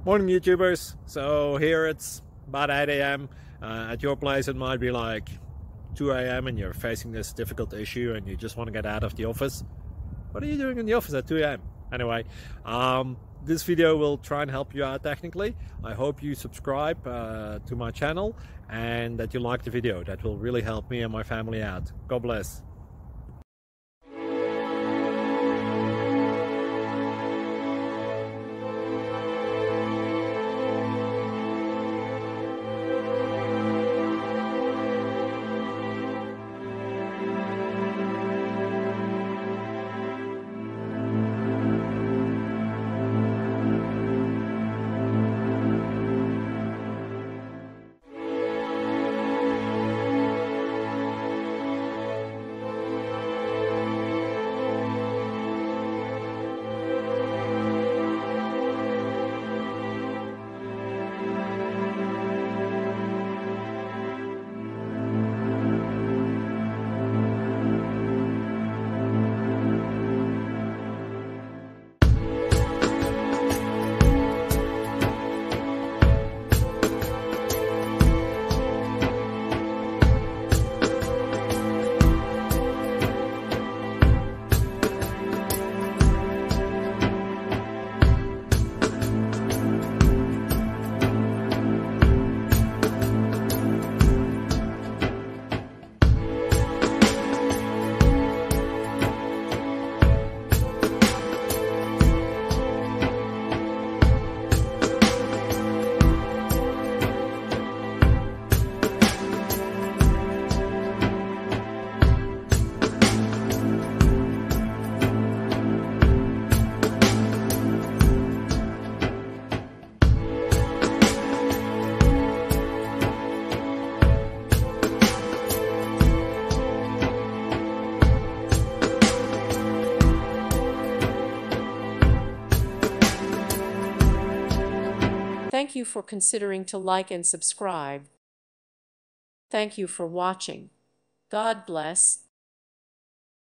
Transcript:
Morning YouTubers. So here it's about 8 a.m. At your place it might be like 2 a.m. and you're facing this difficult issue and you just want to get out of the office. What are you doing in the office at 2 a.m.? Anyway, this video will try and help you out technically. I hope you subscribe to my channel and that you like the video. That will really help me and my family out. God bless. Thank you for considering to like and subscribe. Thank you for watching. God bless.